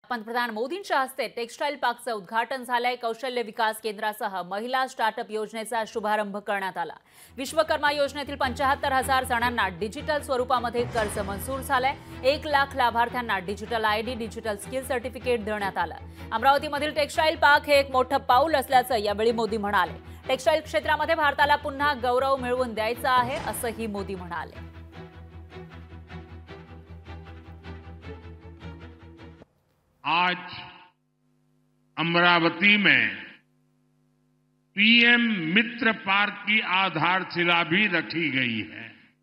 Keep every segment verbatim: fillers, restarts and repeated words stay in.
पंतप्रधान मोदींच्या हस्ते टेक्स्टाईल पार्कचं उद्घाटन झालंय। कौशल्य विकास केंद्रासह महिला स्टार्टअप योजनेचा शुभारंभ करण्यात आला। विश्वकर्मा योजनेतील पंच्याहत्तर हजार जणांना डिजिटल स्वरूपामध्ये कर्ज मंजूर झालंय। एक लाख लाभार्थ्यांना digital ID, digital skill certificate देण्यात आलं। अमरावतीमधील टेक्स्टाईल पार्क हे एक मोठं पाऊल असल्याचं यावेळी मोदी म्हणाले। टेक्स्टाईल क्षेत्रामध्ये भारताला पुन्हा गौरव मिळवून द्यायचा आहे, असंही मोदी म्हणाले। आज अमरावती में पीएम मित्र पार्क की आधारशिला भी रखी गई है।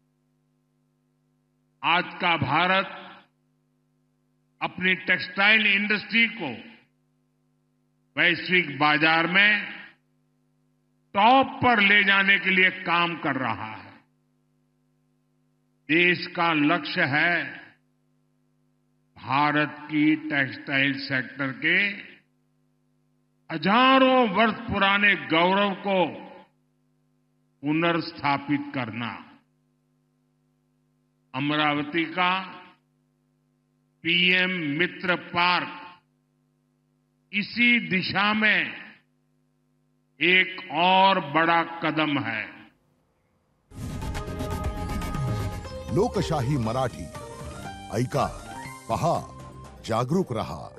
आज का भारत अपनी टेक्सटाइल इंडस्ट्री को वैश्विक बाजार में टॉप पर ले जाने के लिए काम कर रहा है। देश का लक्ष्य है भारत की टेक्सटाइल सेक्टर के हजारों वर्ष पुराने गौरव को पुनर्स्थापित करना। अमरावती का पीएम मित्र पार्क इसी दिशा में एक और बड़ा कदम है। लोकशाही मराठी ऐका, पहा, जागरूक रहा।